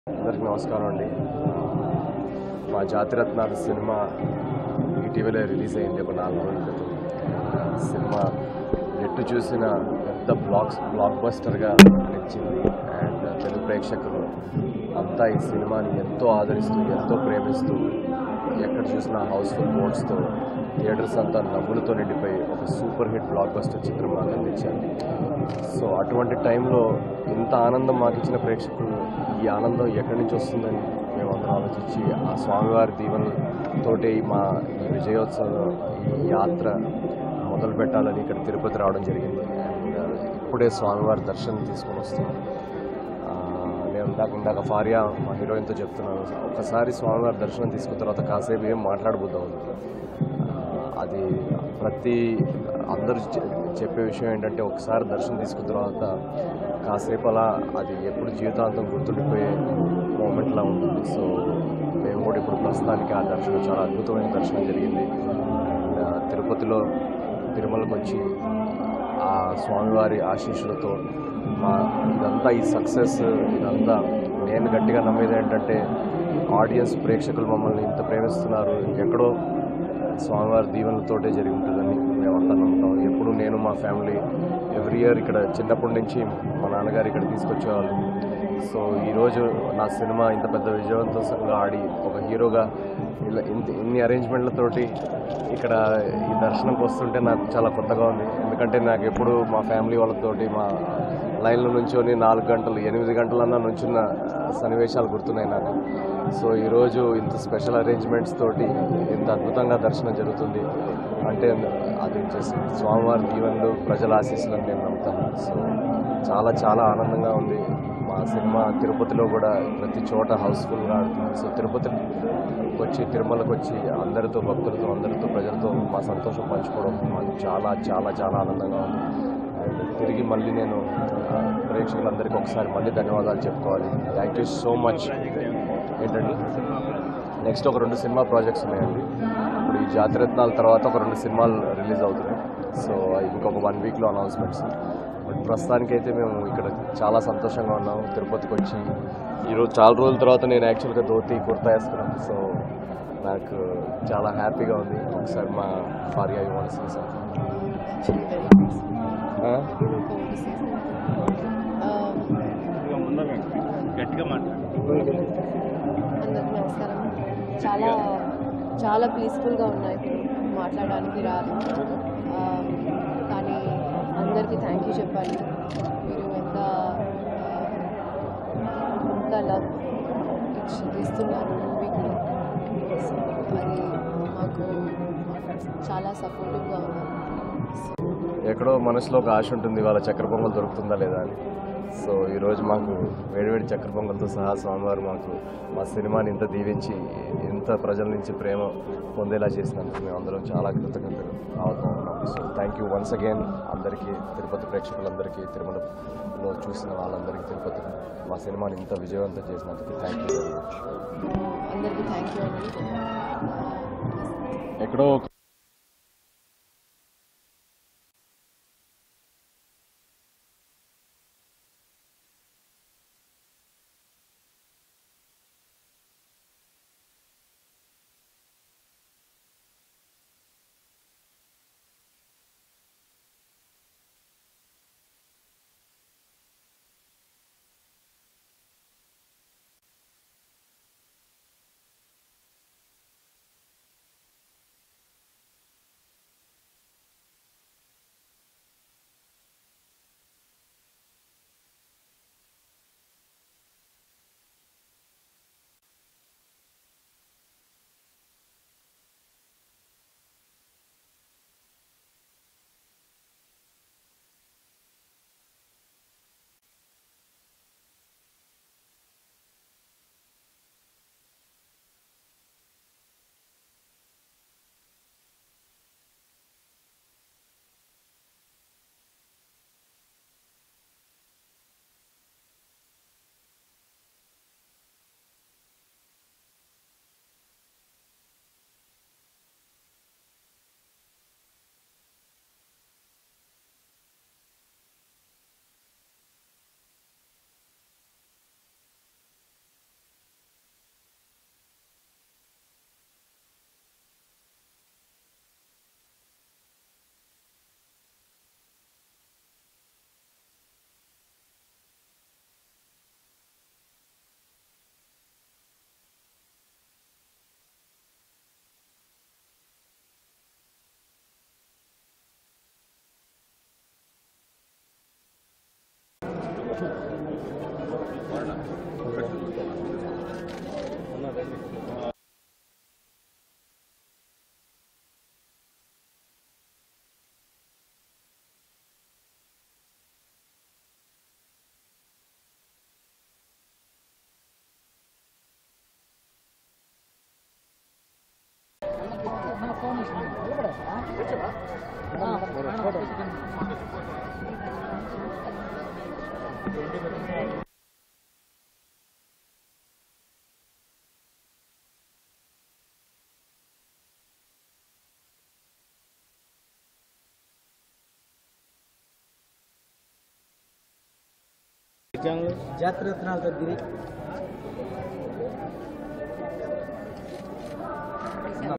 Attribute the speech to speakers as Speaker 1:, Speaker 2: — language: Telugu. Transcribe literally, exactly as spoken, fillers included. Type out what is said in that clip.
Speaker 1: అందరికీ నమస్కారం అండి. మా జాతిరత్నాలు సినిమా ఇటీవలే రిలీజ్ అయింది ఒక నాలుగు రోజుల క్రితం. సినిమా ఎటు చూసిన పెద్ద బ్లాక్స్ బ్లాక్ బస్టర్గా నిలిచింది. అండ్ తెలుగు ప్రేక్షకులు అంతా ఈ సినిమాని ఎంతో ఆదరిస్తూ ఎంతో ప్రేమిస్తూ ఎక్కడ చూసినా హౌస్ఫుల్ మోడ్స్తో థియేటర్స్ అంతా నవ్వులతో నిండిపోయి ఒక సూపర్ హిట్ బ్లాక్ బస్టర్ చిత్రం మాకు అందించారు. సో అటువంటి టైంలో ఇంత ఆనందం మాకు ఇచ్చిన ప్రేక్షకులు ఈ ఆనందం ఎక్కడి నుంచి వస్తుందని మేమందరం ఆలోచించి ఆ స్వామివారి దీవెనతోటి మా ఈ విజయోత్సవం ఈ యాత్ర మొదలు పెట్టాలని ఇక్కడ తిరుపతి రావడం జరిగింది. అండ్ ఇప్పుడే స్వామివారి దర్శనం తీసుకొని వస్తున్నాం. నేను ఇందాక ఇందాక ఫారియా మా హీరోయిన్తో చెప్తున్నాను, ఒకసారి స్వామివారి దర్శనం తీసుకున్న తర్వాత కాసేపు ఏం మాట్లాడబోద్దాం. అది ప్రతి అందరూ చెప్పే విషయం ఏంటంటే ఒకసారి దర్శనం తీసుకున్న తర్వాత కాసేపు అలా అది ఎప్పుడు జీవితాంతం గుర్తుండిపోయే మూమెంట్లా ఉంటుంది. సో మేము కూడా ఇప్పుడు ప్రస్తుతానికి ఆ దర్శనం చాలా అద్భుతమైన దర్శనం జరిగింది. అండ్ తిరుపతిలో తిరుమలకు వచ్చి ఆ స్వామివారి ఆశీస్సులతో మా ఇదంతా ఈ సక్సెస్ ఇదంతా నేను గట్టిగా నమ్మేది ఏంటంటే ఆడియన్స్ ప్రేక్షకులు మమ్మల్ని ఇంత ప్రేమిస్తున్నారు, ఇంకెక్కడో స్వామివారి దీవెనలతోటే జరిగి ఉంటుందని మేమంతా నమ్ముతాం. ఎప్పుడు నేను మా ఫ్యామిలీ ఎవ్రీ ఇయర్ ఇక్కడ చిన్నప్పటి నుంచి మా నాన్నగారు ఇక్కడ తీసుకొచ్చేవాళ్ళు. సో ఈరోజు నా సినిమా ఇంత పెద్ద విజయవంతంగా ఆడి ఒక హీరోగా ఇలా ఇంత ఇన్ని అరేంజ్మెంట్లతోటి ఇక్కడ ఈ దర్శనంకి వస్తుంటే నాకు చాలా కొత్తగా ఉంది. ఎందుకంటే నాకు ఎప్పుడు మా ఫ్యామిలీ వాళ్ళతోటి మా లైన్లో నుంచొని నాలుగు గంటలు ఎనిమిది గంటలన్నా నుంచున్న సన్నివేశాలు గుర్తున్నాయి నాకు. సో ఈరోజు ఇంత స్పెషల్ అరేంజ్మెంట్స్ తోటి ఇంత అద్భుతంగా దర్శనం జరుగుతుంది అంటే అది చేసి స్వామివారి దీవెనలు ప్రజల ఆశీస్సులను నేను నమ్ముతాను. సో చాలా చాలా ఆనందంగా ఉంది. మా సినిమా తిరుపతిలో కూడా ప్రతి చోట హౌస్ఫుల్గా ఆడుతుంది. సో తిరుపతికి వచ్చి తిరుమలకు వచ్చి అందరితో భక్తులతో అందరితో ప్రజలతో మా సంతోషం పంచుకోవడం మాకు చాలా చాలా చాలా ఆనందంగా ఉంది. అండ్ తిరిగి మళ్ళీ నేను ప్రేక్షకులందరికీ ఒకసారి మళ్ళీ ధన్యవాదాలు చెప్పుకోవాలి. Thank you so much. ఏంటండి నెక్స్ట్ ఒక రెండు సినిమా ప్రాజెక్ట్స్ ఉన్నాయండి. ఇప్పుడు ఈ జాతిరత్నాల తర్వాత ఒక రెండు సినిమాలు రిలీజ్ అవుతున్నాయి. సో ఇంకొక వన్ వీక్లో అనౌన్స్మెంట్స్. బట్ ప్రస్తుతానికైతే మేము ఇక్కడ చాలా సంతోషంగా ఉన్నాము. తిరుపతికి వచ్చి ఈరోజు చాలా రోజుల తర్వాత నేను యాక్చువల్గా ధోతి కుర్తా వేసుకున్నాను. సో నాకు చాలా హ్యాపీగా ఉంది. ఒకసారి మా ఫారియా ఇవ్వాల్సింది సార్.
Speaker 2: గట్టిగా మాట్లాడు.
Speaker 3: అందరికీ నమస్కారం. చాలా చాలా పీస్ఫుల్గా ఉన్నాయి, మాట్లాడడానికి రాదు. కానీ అందరికీ థ్యాంక్ యూ చెప్పాలి. మీరు ఎంత ఎంత లవ్ ఇస్తున్నారు మూవీకి, అది మాకు చాలా సపోర్టివ్గా ఉన్నారు.
Speaker 1: ఎక్కడో మనసులో ఒక ఆశ ఉంటుంది, వాళ్ళ చక్కెర పొంగల్ దొరుకుతుందా లేదా అని. సో ఈరోజు మాకు వేడివేడి చక్కెర పొంగల్తో సహా స్వామివారు మాకు మా సినిమాని ఇంత దీవించి ఇంత ప్రజల నుంచి ప్రేమ పొందేలా చేసినందుకు మేము అందరం చాలా కృతజ్ఞతలు అవుతున్నాం. So thank you once again అందరికీ, తిరుపతి ప్రేక్షకులందరికీ, తిరుమలలో చూసిన వాళ్ళందరికీ, తిరుపతి మా సినిమాని ఇంత విజయవంతం చేసినందుకు థ్యాంక్ యూ వెరీ మచ్.
Speaker 3: అందరికీ థ్యాంక్ యూ అండి.
Speaker 1: ఎక్కడో
Speaker 4: జాతర రత్నాలతో గిరి